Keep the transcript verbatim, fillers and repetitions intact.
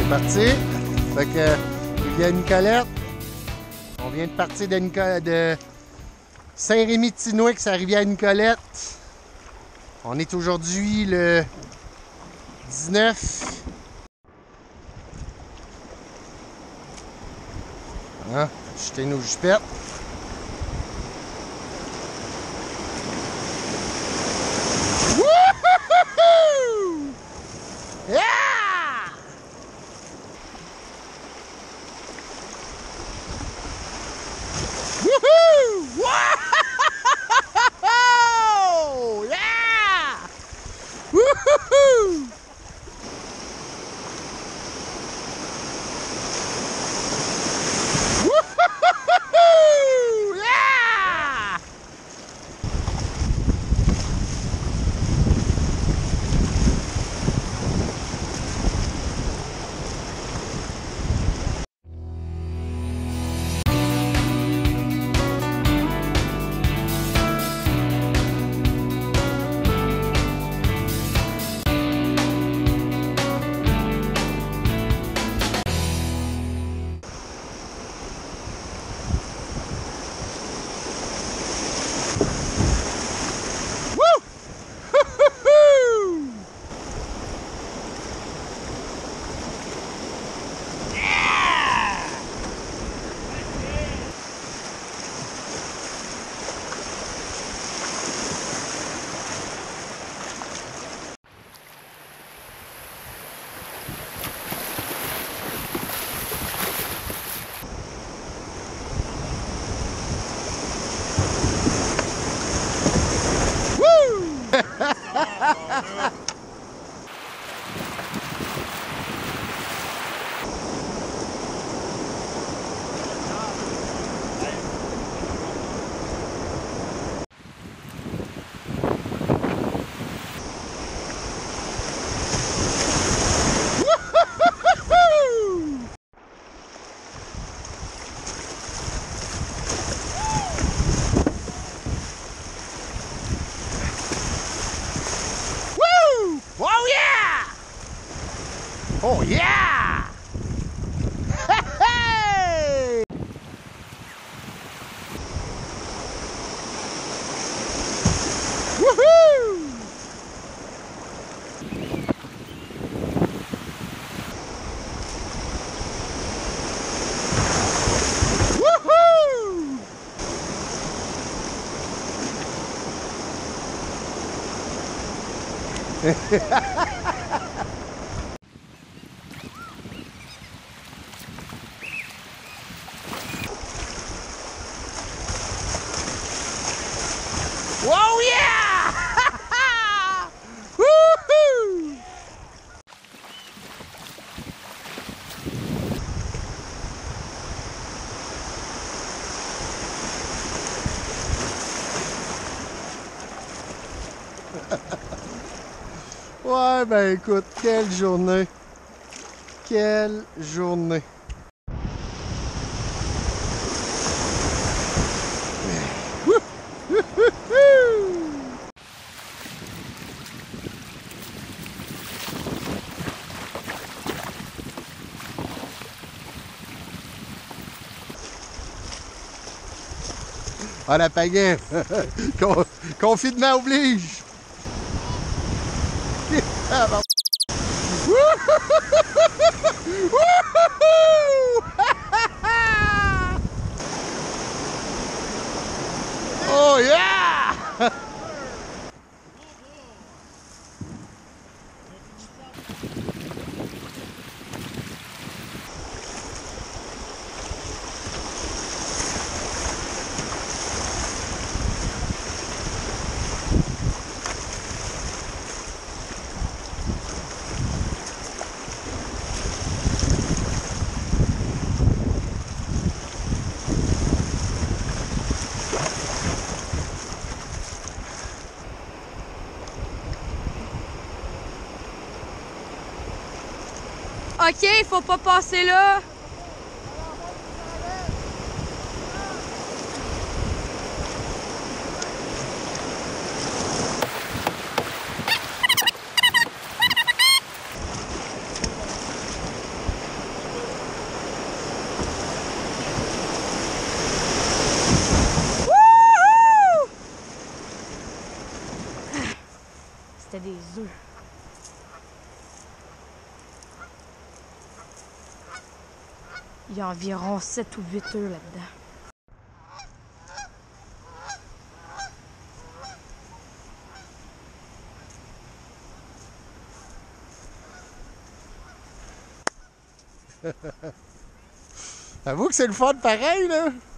parti. Fait que Rivière-Nicolette. On vient de partir de, Nico- de Saint-Rémy-de-Tinouix à Rivière-Nicolette. On est aujourd'hui le dix-neuf. Hein? Jeter nos jupettes. Wouhouhou! Yeah! Wouhou! Wow! Yeah! Wouhouhou! Wouhouhou! Yeah! Oh yeah! Oh yeah! Hey! Woohoo! Woohoo! Whoa, yeah! Woohoo! Ouais, ben écoute, quelle journée! Quelle journée! Ah, la pagaie! Con confinement oblige! Oh yeah! OK, faut pas passer là. c'était des œufs. Il y a environ sept ou huit œufs là-dedans. Avoue que c'est le fun pareil, là!